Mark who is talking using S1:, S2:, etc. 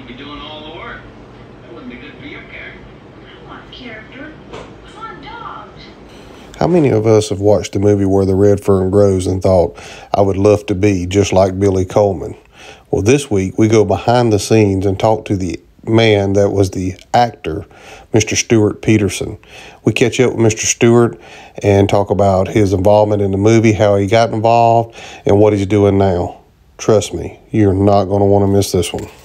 S1: You'd be doing all the work. That wouldn't be good for your character.
S2: I want character. I want dogs.
S3: How many of us have watched the movie Where the Red Fern Grows and thought, I would love to be just like Billy Coleman? Well, this week we go behind the scenes and talk to the man that was the actor, Mr. Stuart Peterson. We catch up with Mr. Stewart and talk about his involvement in the movie, how he got involved, and what he's doing now. Trust me, you're not going to want to miss this one.